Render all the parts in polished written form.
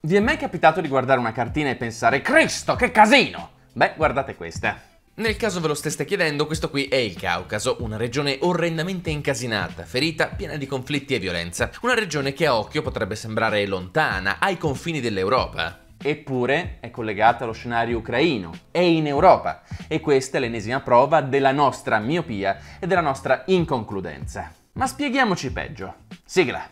Vi è mai capitato di guardare una cartina e pensare «Cristo, che casino!» Beh, guardate questa. Nel caso ve lo steste chiedendo, questo qui è il Caucaso, una regione orrendamente incasinata, ferita, piena di conflitti e violenza. Una regione che a occhio potrebbe sembrare lontana, ai confini dell'Europa. Eppure è collegata allo scenario ucraino, è in Europa e questa è l'ennesima prova della nostra miopia e della nostra inconcludenza. Ma spieghiamoci peggio. Sigla.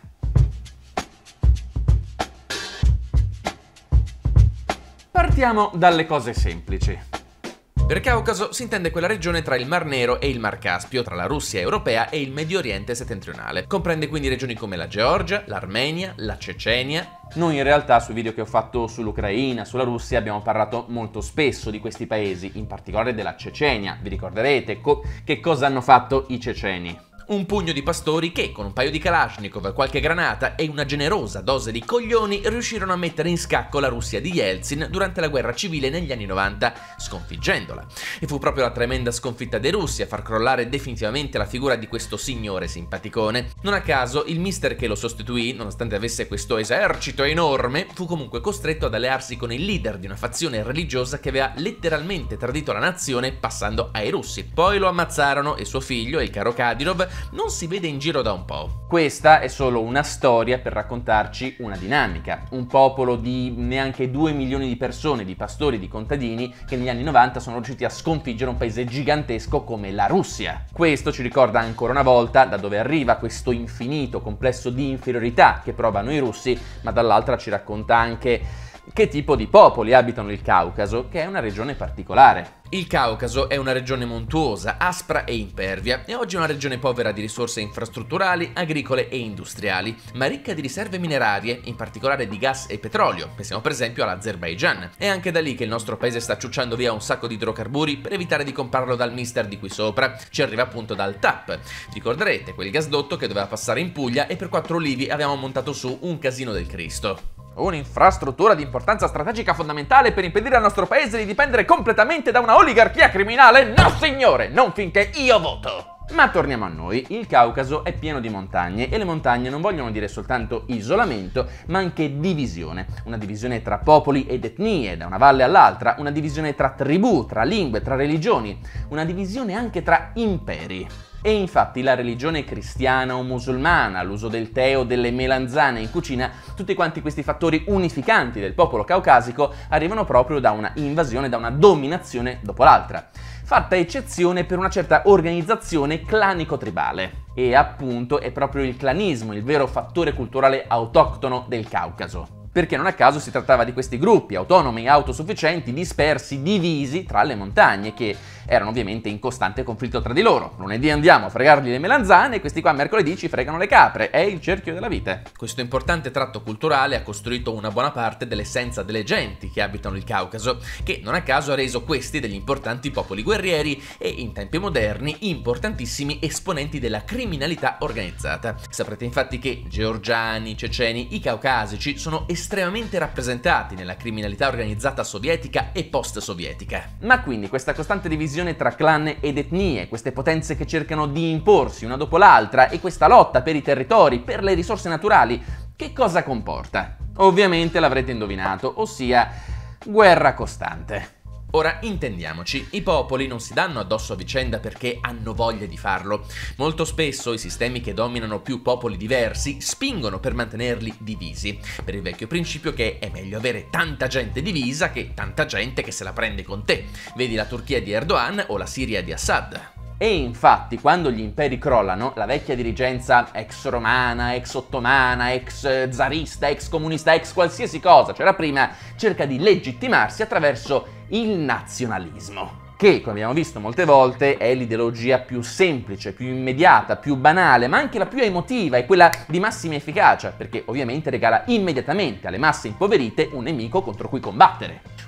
Partiamo dalle cose semplici. Per Caucaso si intende quella regione tra il Mar Nero e il Mar Caspio, tra la Russia europea e il Medio Oriente settentrionale. Comprende quindi regioni come la Georgia, l'Armenia, la Cecenia. Noi in realtà sui video che ho fatto sull'Ucraina, sulla Russia, abbiamo parlato molto spesso di questi paesi, in particolare della Cecenia. Vi ricorderete che cosa hanno fatto i ceceni? Un pugno di pastori che, con un paio di Kalashnikov, qualche granata e una generosa dose di coglioni, riuscirono a mettere in scacco la Russia di Yeltsin durante la guerra civile negli anni 90, sconfiggendola. E fu proprio la tremenda sconfitta dei russi a far crollare definitivamente la figura di questo signore simpaticone. Non a caso, il mister che lo sostituì, nonostante avesse questo esercito enorme, fu comunque costretto ad allearsi con il leader di una fazione religiosa che aveva letteralmente tradito la nazione passando ai russi. Poi lo ammazzarono e suo figlio, il caro Kadyrov, non si vede in giro da un po'. Questa è solo una storia per raccontarci una dinamica. Un popolo di neanche 2 milioni di persone, di pastori, di contadini, che negli anni 90 sono riusciti a sconfiggere un paese gigantesco come la Russia. Questo ci ricorda ancora una volta da dove arriva questo infinito complesso di inferiorità che provano i russi, ma dall'altra ci racconta anche che tipo di popoli abitano il Caucaso, che è una regione particolare. Il Caucaso è una regione montuosa, aspra e impervia, e oggi è una regione povera di risorse infrastrutturali, agricole e industriali, ma ricca di riserve minerarie, in particolare di gas e petrolio. Pensiamo per esempio all'Azerbaigian. È anche da lì che il nostro paese sta ciucciando via un sacco di idrocarburi per evitare di comprarlo dal mister di qui sopra. Ci arriva appunto dal TAP. Ricorderete quel gasdotto che doveva passare in Puglia e per 4 ulivi abbiamo montato su un casino del Cristo. Un'infrastruttura di importanza strategica fondamentale per impedire al nostro paese di dipendere completamente da una oligarchia criminale? No signore, non finché io voto! Ma torniamo a noi, il Caucaso è pieno di montagne e le montagne non vogliono dire soltanto isolamento, ma anche divisione. Una divisione tra popoli ed etnie, da una valle all'altra, una divisione tra tribù, tra lingue, tra religioni, una divisione anche tra imperi. E infatti la religione cristiana o musulmana, l'uso del tè o delle melanzane in cucina, tutti quanti questi fattori unificanti del popolo caucasico arrivano proprio da una invasione, da una dominazione dopo l'altra, fatta eccezione per una certa organizzazione clanico-tribale. E appunto è proprio il clanismo il vero fattore culturale autoctono del Caucaso. Perché non a caso si trattava di questi gruppi autonomi e autosufficienti dispersi, divisi tra le montagne, che erano ovviamente in costante conflitto tra di loro. Lunedì andiamo a fregargli le melanzane e questi qua mercoledì ci fregano le capre. È il cerchio della vita. Questo importante tratto culturale ha costruito una buona parte dell'essenza delle genti che abitano il Caucaso, che non a caso ha reso questi degli importanti popoli guerrieri e, in tempi moderni, importantissimi esponenti della criminalità organizzata. Saprete infatti che georgiani, ceceni, i caucasici sono estremamente rappresentati nella criminalità organizzata sovietica e post-sovietica. Ma quindi questa costante divisione tra clan ed etnie, queste potenze che cercano di imporsi una dopo l'altra e questa lotta per i territori, per le risorse naturali, che cosa comporta? Ovviamente l'avrete indovinato, ossia guerra costante. Ora, intendiamoci, i popoli non si danno addosso a vicenda perché hanno voglia di farlo. Molto spesso i sistemi che dominano più popoli diversi spingono per mantenerli divisi, per il vecchio principio che è meglio avere tanta gente divisa che tanta gente che se la prende con te. Vedi la Turchia di Erdogan o la Siria di Assad. E infatti, quando gli imperi crollano, la vecchia dirigenza ex romana, ex ottomana, ex zarista, ex comunista, ex qualsiasi cosa c'era prima, cerca di legittimarsi attraverso il nazionalismo, che, come abbiamo visto molte volte, è l'ideologia più semplice, più immediata, più banale, ma anche la più emotiva e quella di massima efficacia, perché ovviamente regala immediatamente alle masse impoverite un nemico contro cui combattere.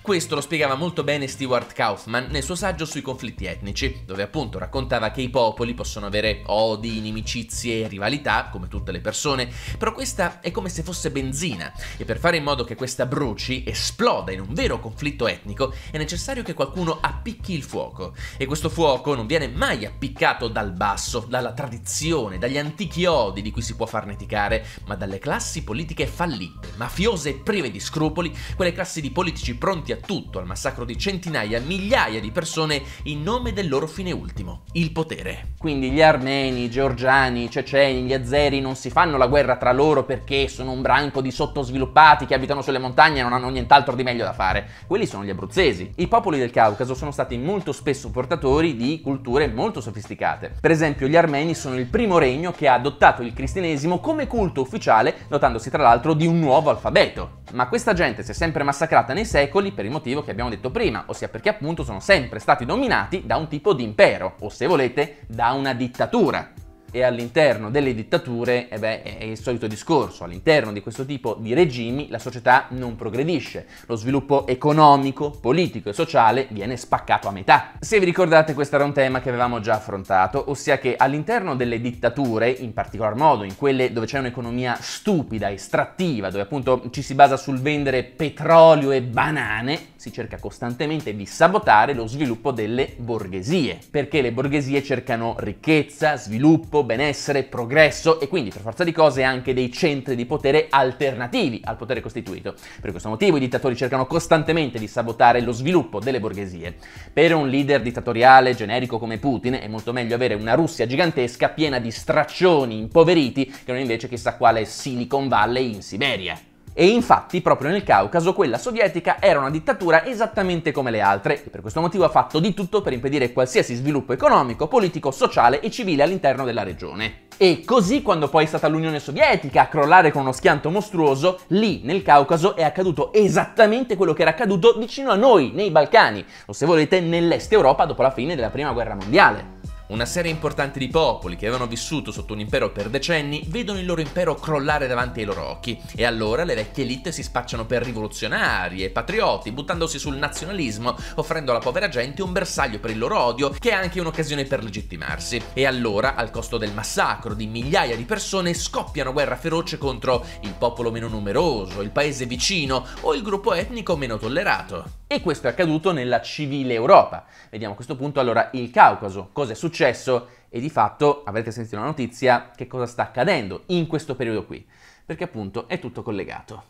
Questo lo spiegava molto bene Stewart Kaufman nel suo saggio sui conflitti etnici, dove appunto raccontava che i popoli possono avere odi, inimicizie e rivalità, come tutte le persone, però questa è come se fosse benzina, e per fare in modo che questa bruci, esploda in un vero conflitto etnico, è necessario che qualcuno appicchi il fuoco. E questo fuoco non viene mai appiccato dal basso, dalla tradizione, dagli antichi odi di cui si può farneticare, ma dalle classi politiche fallite, mafiose e prive di scrupoli, quelle classi di politici pronti a tutto, al massacro di centinaia, migliaia di persone in nome del loro fine ultimo, il potere. Quindi gli armeni, i georgiani, i ceceni, gli azeri non si fanno la guerra tra loro perché sono un branco di sottosviluppati che abitano sulle montagne e non hanno nient'altro di meglio da fare. Quelli sono gli abruzzesi. I popoli del Caucaso sono stati molto spesso portatori di culture molto sofisticate. Per esempio, gli armeni sono il primo regno che ha adottato il cristianesimo come culto ufficiale, dotandosi tra l'altro di un nuovo alfabeto. Ma questa gente si è sempre massacrata nei secoli per il motivo che abbiamo detto prima, ossia perché appunto sono sempre stati dominati da un tipo di impero, o se volete, da una dittatura. E all'interno delle dittature, è il solito discorso, all'interno di questo tipo di regimi la società non progredisce, lo sviluppo economico, politico e sociale viene spaccato a metà. Se vi ricordate, questo era un tema che avevamo già affrontato, ossia che all'interno delle dittature, in particolar modo in quelle dove c'è un'economia stupida, estrattiva, dove appunto ci si basa sul vendere petrolio e banane, si cerca costantemente di sabotare lo sviluppo delle borghesie, perché le borghesie cercano ricchezza, sviluppo, benessere, progresso e quindi per forza di cose anche dei centri di potere alternativi al potere costituito. Per questo motivo i dittatori cercano costantemente di sabotare lo sviluppo delle borghesie. Per un leader dittatoriale generico come Putin è molto meglio avere una Russia gigantesca piena di straccioni impoveriti che non invece chissà quale Silicon Valley in Siberia. E infatti proprio nel Caucaso quella sovietica era una dittatura esattamente come le altre e per questo motivo ha fatto di tutto per impedire qualsiasi sviluppo economico, politico, sociale e civile all'interno della regione. E così quando poi è stata l'Unione Sovietica a crollare con uno schianto mostruoso, lì nel Caucaso è accaduto esattamente quello che era accaduto vicino a noi, nei Balcani, o se volete nell'est Europa dopo la fine della Prima Guerra Mondiale. Una serie importante di popoli che avevano vissuto sotto un impero per decenni vedono il loro impero crollare davanti ai loro occhi e allora le vecchie elite si spacciano per rivoluzionari e patrioti, buttandosi sul nazionalismo, offrendo alla povera gente un bersaglio per il loro odio che è anche un'occasione per legittimarsi. E allora, al costo del massacro di migliaia di persone, scoppiano guerra feroce contro il popolo meno numeroso, il paese vicino o il gruppo etnico meno tollerato. E questo è accaduto nella civile Europa. Vediamo a questo punto allora il Caucaso, cosa è successo e di fatto avrete sentito la notizia che cosa sta accadendo in questo periodo qui, perché appunto è tutto collegato.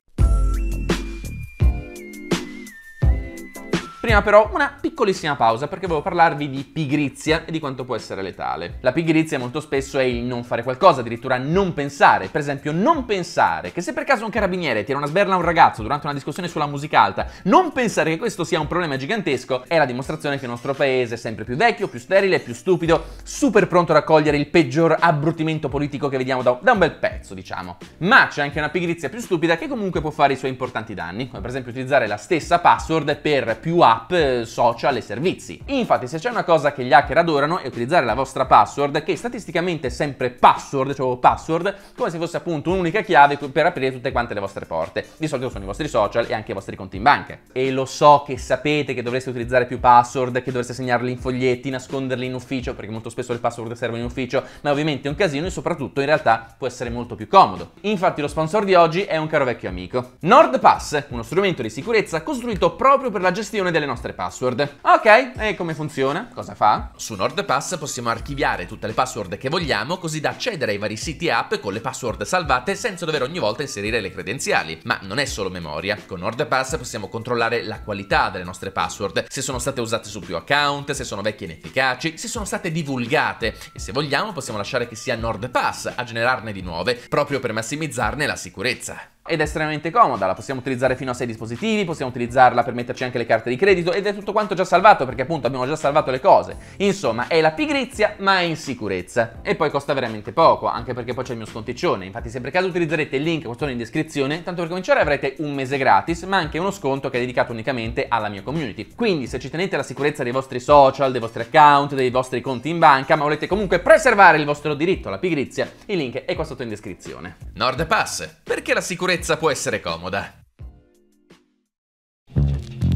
Prima però una piccolissima pausa perché volevo parlarvi di pigrizia e di quanto può essere letale. La pigrizia molto spesso è il non fare qualcosa, addirittura non pensare. Per esempio non pensare che se per caso un carabiniere tira una sberla a un ragazzo durante una discussione sulla musica alta, non pensare che questo sia un problema gigantesco è la dimostrazione che il nostro paese è sempre più vecchio, più sterile, più stupido, super pronto a raccogliere il peggior abbruttimento politico che vediamo da un bel pezzo, diciamo. Ma c'è anche una pigrizia più stupida che comunque può fare i suoi importanti danni, come per esempio utilizzare la stessa password per più app, social e servizi. Infatti se c'è una cosa che gli hacker adorano è utilizzare la vostra password, che statisticamente è sempre password, cioè password, come se fosse appunto un'unica chiave per aprire tutte quante le vostre porte. Di solito sono i vostri social e anche i vostri conti in banca. E lo so che sapete che dovreste utilizzare più password, che dovreste segnarli in foglietti, nasconderli in ufficio, perché molto spesso le password servono in ufficio, ma ovviamente è un casino e soprattutto in realtà può essere molto più comodo. Infatti lo sponsor di oggi è un caro vecchio amico. NordPass, uno strumento di sicurezza costruito proprio per la gestione delle nostre password. Ok, e come funziona? Cosa fa? Su NordPass possiamo archiviare tutte le password che vogliamo, così da accedere ai vari siti e app con le password salvate senza dover ogni volta inserire le credenziali. Ma non è solo memoria. Con NordPass possiamo controllare la qualità delle nostre password, se sono state usate su più account, se sono vecchie e inefficaci, se sono state divulgate e se vogliamo possiamo lasciare che sia NordPass a generarne di nuove, proprio per massimizzarne la sicurezza. Ed è estremamente comoda, la possiamo utilizzare fino a 6 dispositivi, possiamo utilizzarla per metterci anche le carte di credito ed è tutto quanto già salvato perché appunto abbiamo già salvato le cose. Insomma, è la pigrizia ma in sicurezza. E poi costa veramente poco, anche perché poi c'è il mio sconticcione. Infatti se per caso utilizzerete il link che sono in descrizione, tanto per cominciare avrete un mese gratis, ma anche uno sconto che è dedicato unicamente alla mia community. Quindi se ci tenete alla sicurezza dei vostri social, dei vostri account, dei vostri conti in banca, ma volete comunque preservare il vostro diritto alla pigrizia, il link è qua sotto in descrizione. NordPass, perché la sicurezza può essere comoda.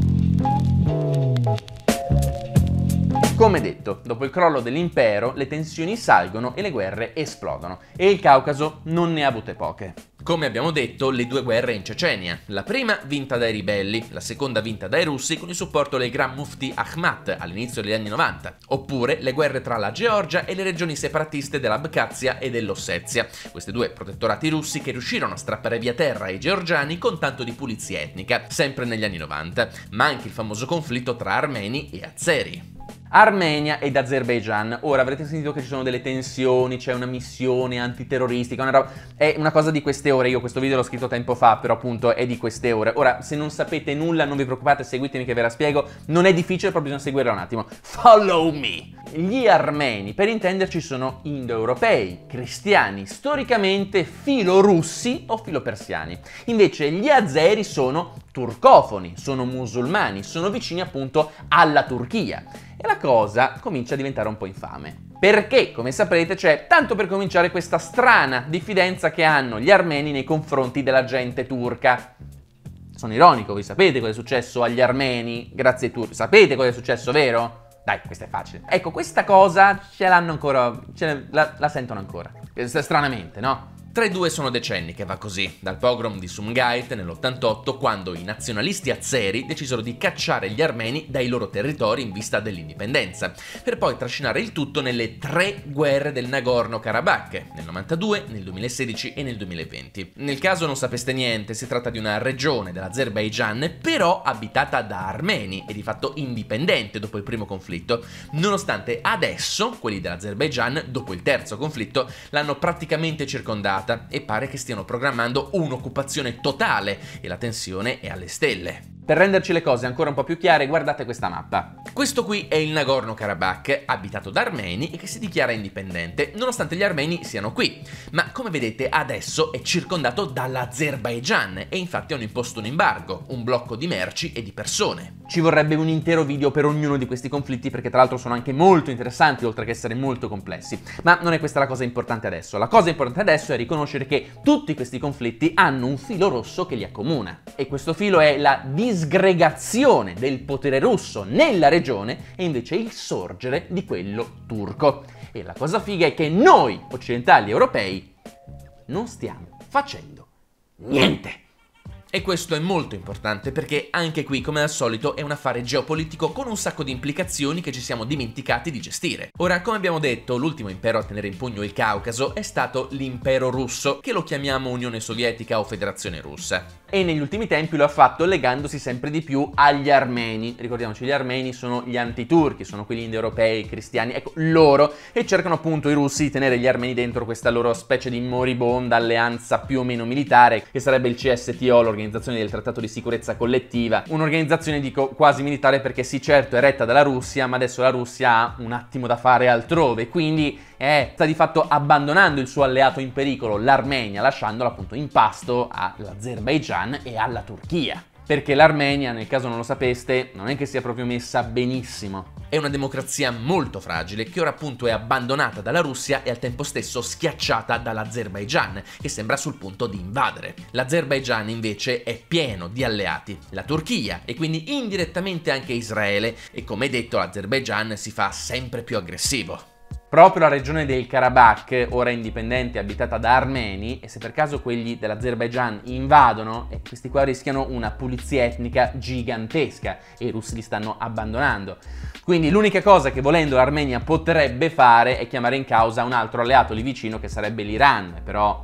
Come detto, dopo il crollo dell'impero, le tensioni salgono e le guerre esplodono, e il Caucaso non ne ha avute poche. Come abbiamo detto, le due guerre in Cecenia. La prima vinta dai ribelli, la seconda vinta dai russi con il supporto del Gran Mufti Ahmad all'inizio degli anni 90. Oppure le guerre tra la Georgia e le regioni separatiste dell'Abkhazia e dell'Ossezia. Questi due protettorati russi che riuscirono a strappare via terra ai georgiani con tanto di pulizia etnica, sempre negli anni 90. Ma anche il famoso conflitto tra armeni e azeri. Armenia ed Azerbaijan. Ora avrete sentito che ci sono delle tensioni, c'è una missione antiterroristica, è una cosa di queste ore. Io questo video l'ho scritto tempo fa, però appunto è di queste ore. Ora, se non sapete nulla, non vi preoccupate, seguitemi che ve la spiego. Non è difficile, però bisogna seguirla un attimo. Follow me! Gli armeni, per intenderci, sono indoeuropei, cristiani, storicamente filorussi o filopersiani. Invece gli azeri sono turcofoni, sono musulmani, sono vicini appunto alla Turchia. E la cosa comincia a diventare un po' infame. Perché, come saprete, c'è, tanto per cominciare, questa strana diffidenza che hanno gli armeni nei confronti della gente turca. Sono ironico, voi sapete cosa è successo agli armeni grazie ai turchi? Sapete cosa è successo, vero? Dai, questa è facile. Ecco, questa cosa ce l'hanno ancora, la sentono ancora. Stranamente, no? Tra i due sono decenni che va così, dal pogrom di Sumgait nell'88, quando i nazionalisti azeri decisero di cacciare gli armeni dai loro territori in vista dell'indipendenza, per poi trascinare il tutto nelle 3 guerre del Nagorno-Karabakh, nel 92, nel 2016 e nel 2020. Nel caso non sapeste niente, si tratta di una regione dell'Azerbaigian, però abitata da armeni e di fatto indipendente dopo il primo conflitto, nonostante adesso quelli dell'Azerbaigian, dopo il terzo conflitto, l'hanno praticamente circondata e pare che stiano programmando un'occupazione totale e la tensione è alle stelle. Per renderci le cose ancora un po' più chiare, guardate questa mappa. Questo qui è il Nagorno-Karabakh, abitato da armeni e che si dichiara indipendente, nonostante gli armeni siano qui. Ma come vedete adesso è circondato dall'Azerbaigian e infatti hanno imposto un embargo, un blocco di merci e di persone. Ci vorrebbe un intero video per ognuno di questi conflitti perché tra l'altro sono anche molto interessanti oltre che essere molto complessi. Ma non è questa la cosa importante adesso. La cosa importante adesso è riconoscere che tutti questi conflitti hanno un filo rosso che li accomuna. E questo filo è la disgregazione del potere russo nella regione e invece il sorgere di quello turco. E la cosa figa è che noi, occidentali europei, non stiamo facendo niente. E questo è molto importante perché anche qui, come al solito, è un affare geopolitico con un sacco di implicazioni che ci siamo dimenticati di gestire. Ora, come abbiamo detto, l'ultimo impero a tenere in pugno il Caucaso è stato l'impero russo, che lo chiamiamo Unione Sovietica o Federazione Russa. E negli ultimi tempi lo ha fatto legandosi sempre di più agli armeni. Ricordiamoci, gli armeni sono gli antiturchi, sono quelli indoeuropei, cristiani, ecco, loro, e cercano appunto i russi di tenere gli armeni dentro questa loro specie di moribonda alleanza più o meno militare, che sarebbe il CSTO, l'Organizzazione del Trattato di Sicurezza Collettiva, un'organizzazione, dico, quasi militare perché sì, certo, è retta dalla Russia, ma adesso la Russia ha un attimo da fare altrove, quindi sta di fatto abbandonando il suo alleato in pericolo, l'Armenia, lasciandola appunto in pasto all'Azerbaigian e alla Turchia. Perché l'Armenia, nel caso non lo sapeste, non è che sia proprio messa benissimo. È una democrazia molto fragile che ora appunto è abbandonata dalla Russia e al tempo stesso schiacciata dall'Azerbaigian, che sembra sul punto di invadere. L'Azerbaigian invece è pieno di alleati, la Turchia e quindi indirettamente anche Israele, e come detto l'Azerbaigian si fa sempre più aggressivo. Proprio la regione del Karabakh, ora indipendente, abitata da armeni, e se per caso quelli dell'Azerbaigian invadono, questi qua rischiano una pulizia etnica gigantesca e i russi li stanno abbandonando. Quindi l'unica cosa che volendo l'Armenia potrebbe fare è chiamare in causa un altro alleato lì vicino che sarebbe l'Iran, però...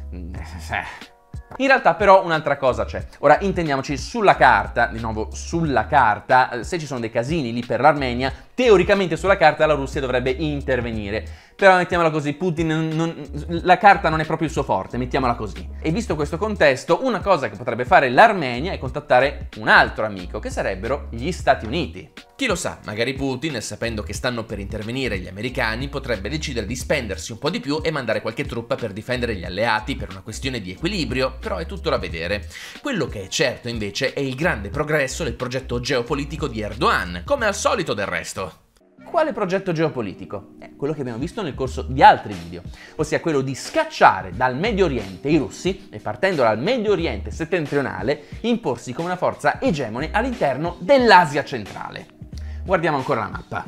In realtà però un'altra cosa c'è. Ora intendiamoci, sulla carta, di nuovo sulla carta, se ci sono dei casini lì per l'Armenia, teoricamente sulla carta la Russia dovrebbe intervenire. Però mettiamola così, la carta non è proprio il suo forte, mettiamola così. E visto questo contesto, una cosa che potrebbe fare l'Armenia è contattare un altro amico, che sarebbero gli Stati Uniti. Chi lo sa, magari Putin, sapendo che stanno per intervenire gli americani, potrebbe decidere di spendersi un po' di più e mandare qualche truppa per difendere gli alleati per una questione di equilibrio, però è tutto da vedere. Quello che è certo invece è il grande progresso del progetto geopolitico di Erdogan, come al solito del resto. Quale progetto geopolitico? Quello che abbiamo visto nel corso di altri video, ossia quello di scacciare dal Medio Oriente i russi e partendo dal Medio Oriente settentrionale imporsi come una forza egemone all'interno dell'Asia centrale. Guardiamo ancora la mappa.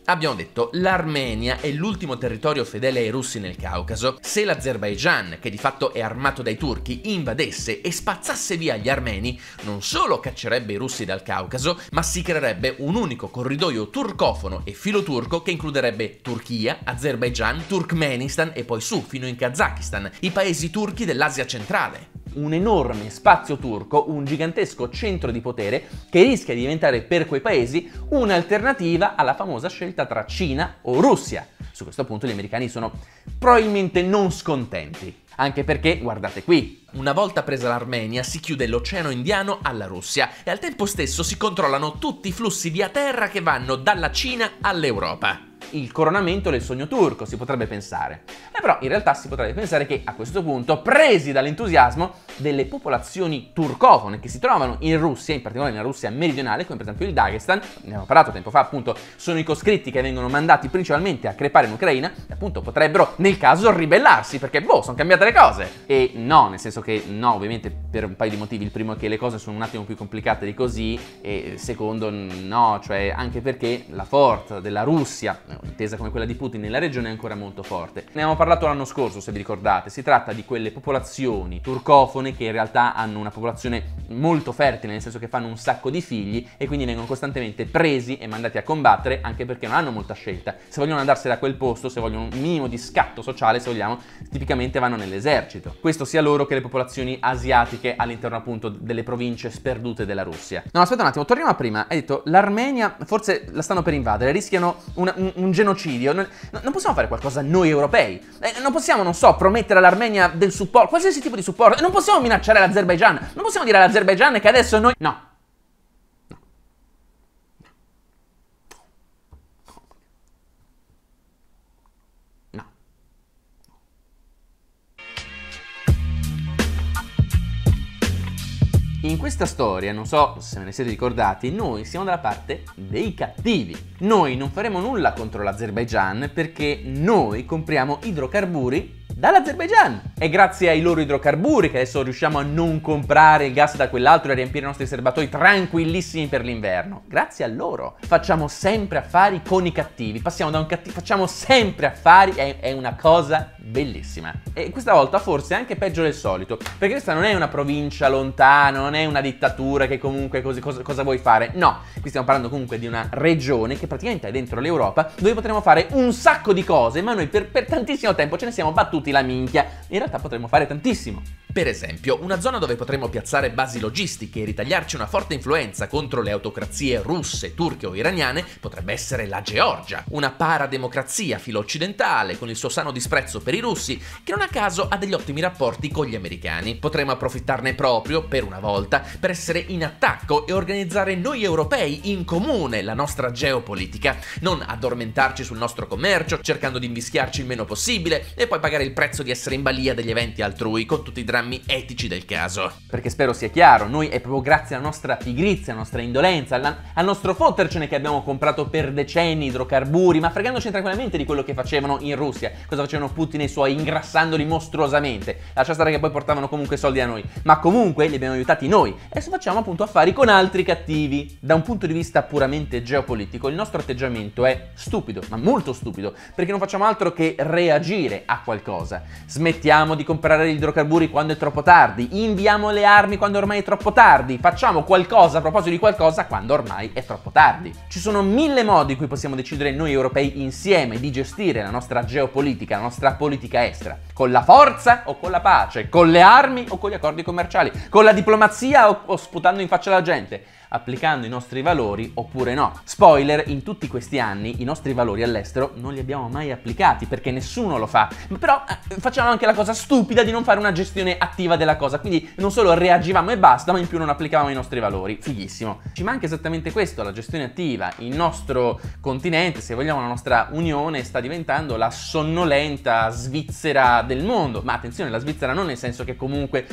Abbiamo detto, l'Armenia è l'ultimo territorio fedele ai russi nel Caucaso. Se l'Azerbaigian, che di fatto è armato dai turchi, invadesse e spazzasse via gli armeni, non solo caccerebbe i russi dal Caucaso, ma si creerebbe un unico corridoio turcofono e filoturco che includerebbe Turchia, Azerbaigian, Turkmenistan e poi su fino in Kazakistan, i paesi turchi dell'Asia centrale. Un enorme spazio turco, un gigantesco centro di potere che rischia di diventare per quei paesi un'alternativa alla famosa scelta tra Cina o Russia. Su questo punto gli americani sono probabilmente non scontenti. Anche perché, guardate qui, una volta presa l'Armenia si chiude l'Oceano Indiano alla Russia e al tempo stesso si controllano tutti i flussi via terra che vanno dalla Cina all'Europa. Il coronamento del sogno turco, si potrebbe pensare. Però in realtà si potrebbe pensare che a questo punto, presi dall'entusiasmo delle popolazioni turcofone che si trovano in Russia, in particolare nella Russia meridionale, come per esempio il Dagestan, ne abbiamo parlato tempo fa, appunto, sono i coscritti che vengono mandati principalmente a crepare in Ucraina, e appunto potrebbero nel caso ribellarsi, perché sono cambiate le cose. E no, nel senso che no, ovviamente per un paio di motivi. Il primo è che le cose sono un attimo più complicate di così, e secondo no, cioè anche perché la forza della Russia, intesa come quella di Putin nella regione, è ancora molto forte. Ne abbiamo parlato l'anno scorso, se vi ricordate. Si tratta di quelle popolazioni turcofone che in realtà hanno una popolazione molto fertile, nel senso che fanno un sacco di figli e quindi vengono costantemente presi e mandati a combattere, anche perché non hanno molta scelta. Se vogliono andarsene da quel posto, se vogliono un minimo di scatto sociale, se vogliamo, tipicamente vanno nell'esercito. Questo sia loro che le popolazioni asiatiche all'interno appunto delle province sperdute della Russia. No, aspetta un attimo, torniamo a prima. Hai detto l'Armenia forse la stanno per invadere, rischiano un genocidio. Non possiamo fare qualcosa noi europei? Non possiamo, non so, promettere all'Armenia del supporto, qualsiasi tipo di supporto. Non possiamo minacciare l'Azerbaigian. Non possiamo dire all'Azerbaigian che adesso noi... No. In questa storia, non so se ve ne siete ricordati, noi siamo dalla parte dei cattivi. Noi non faremo nulla contro l'Azerbaigian perché noi compriamo idrocarburi dall'Azerbaigian. È grazie ai loro idrocarburi che adesso riusciamo a non comprare il gas da quell'altro e a riempire i nostri serbatoi tranquillissimi per l'inverno. Grazie a loro. Facciamo sempre affari con i cattivi. Passiamo da un cattivo, facciamo sempre affari, è una cosa bellissima. E questa volta forse è anche peggio del solito, perché questa non è una provincia lontana, non è una dittatura che comunque cosa vuoi fare. No, qui stiamo parlando comunque di una regione che praticamente è dentro l'Europa, dove potremo fare un sacco di cose, ma noi per tantissimo tempo ce ne siamo battuti la minchia. In realtà potremmo fare tantissimo. Per esempio, una zona dove potremmo piazzare basi logistiche e ritagliarci una forte influenza contro le autocrazie russe, turche o iraniane potrebbe essere la Georgia, una parademocrazia filo-occidentale con il suo sano disprezzo per i russi, che non a caso ha degli ottimi rapporti con gli americani. Potremmo approfittarne proprio, per una volta, per essere in attacco e organizzare noi europei in comune la nostra geopolitica, non addormentarci sul nostro commercio, cercando di invischiarci il meno possibile e poi pagare il prezzo di essere in balia degli eventi altrui con tutti i drammi etici del caso. Perché spero sia chiaro, noi è proprio grazie alla nostra pigrizia, alla nostra indolenza, al nostro fottercene che abbiamo comprato per decenni idrocarburi, ma fregandoci tranquillamente di quello che facevano in Russia, cosa facevano Putin e i suoi, ingrassandoli mostruosamente. Lascia stare che poi portavano comunque soldi a noi, ma comunque li abbiamo aiutati noi. E adesso facciamo appunto affari con altri cattivi. Da un punto di vista puramente geopolitico, il nostro atteggiamento è stupido, ma molto stupido, perché non facciamo altro che reagire a qualcosa. Smettiamo di comprare gli idrocarburi quando è troppo tardi, inviamo le armi quando ormai è troppo tardi, facciamo qualcosa a proposito di qualcosa quando ormai è troppo tardi. Ci sono 1000 modi in cui possiamo decidere noi europei insieme di gestire la nostra geopolitica, la nostra politica estera, con la forza o con la pace, con le armi o con gli accordi commerciali, con la diplomazia o sputando in faccia alla gente, applicando i nostri valori oppure no. Spoiler, in tutti questi anni i nostri valori all'estero non li abbiamo mai applicati perché nessuno lo fa, però facciamo anche la cosa stupida di non fare una gestione attiva della cosa, quindi non solo reagivamo e basta, ma in più non applicavamo i nostri valori. Fighissimo. Ci manca esattamente questo, la gestione attiva. Il nostro continente, se vogliamo la nostra unione, sta diventando la sonnolenta Svizzera del mondo, ma attenzione, la Svizzera non nel senso che comunque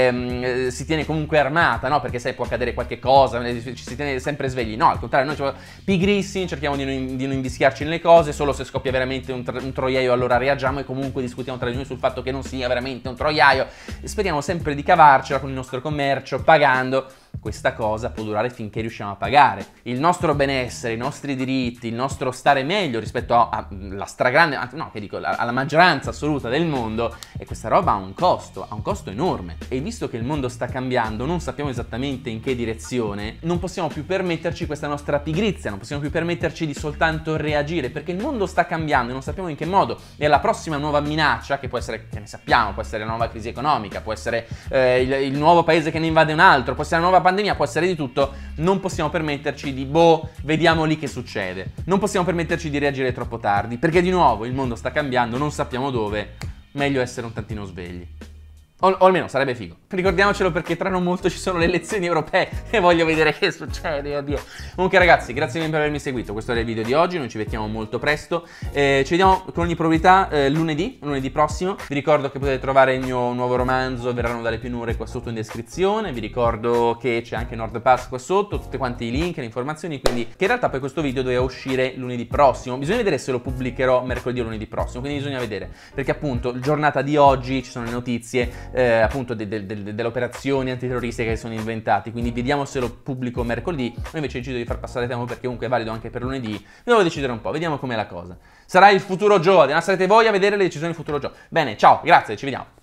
si tiene comunque armata, no? Perché sai, può accadere qualche cosa, ci si tiene sempre svegli. No, al contrario, noi siamo pigrissimi, cerchiamo di non invischiarci nelle cose, solo se scoppia veramente un troiaio allora reagiamo e comunque discutiamo tra di noi sul fatto che non sia veramente un troiaio. Speriamo sempre di cavarcela con il nostro commercio, pagando. questa cosa può durare finché riusciamo a pagare. Il nostro benessere, i nostri diritti, il nostro stare meglio rispetto alla stragrande, no, che dico, alla maggioranza assoluta del mondo, e questa roba ha un costo enorme. E visto che il mondo sta cambiando, non sappiamo esattamente in che direzione, non possiamo più permetterci questa nostra pigrizia, non possiamo più permetterci di soltanto reagire, perché il mondo sta cambiando e non sappiamo in che modo. E la prossima nuova minaccia, che può essere, che ne sappiamo, può essere la nuova crisi economica, può essere il nuovo paese che ne invade un altro, può essere la nuova pandemia, può essere di tutto, non possiamo permetterci di vediamo lì che succede. Non possiamo permetterci di reagire troppo tardi, perché di nuovo il mondo sta cambiando, non sappiamo dove, meglio essere un tantino svegli. O almeno sarebbe figo. Ricordiamocelo, perché tra non molto ci sono le elezioni europee e voglio vedere che succede, oddio. Comunque ragazzi, grazie mille per avermi seguito. Questo era il video di oggi, noi ci vediamo molto presto. Ci vediamo con ogni probabilità lunedì prossimo. Vi ricordo che potete trovare il mio nuovo romanzo Verranno dalle pianure qua sotto in descrizione. Vi ricordo che c'è anche Nord Pass qua sotto, tutti quanti i link, le informazioni, quindi che in realtà poi questo video doveva uscire lunedì prossimo. Bisogna vedere se lo pubblicherò mercoledì o lunedì prossimo, quindi bisogna vedere, perché appunto giornata di oggi ci sono le notizie appunto delle operazioni antiterroristiche che sono inventati, quindi vediamo se lo pubblico mercoledì. Io invece decido di far passare tempo, perché comunque è valido anche per lunedì. Devo decidere un po', vediamo com'è la cosa. Sarà il futuro Joe, sarete voi a vedere le decisioni del futuro Joe. Bene, ciao, grazie, ci vediamo.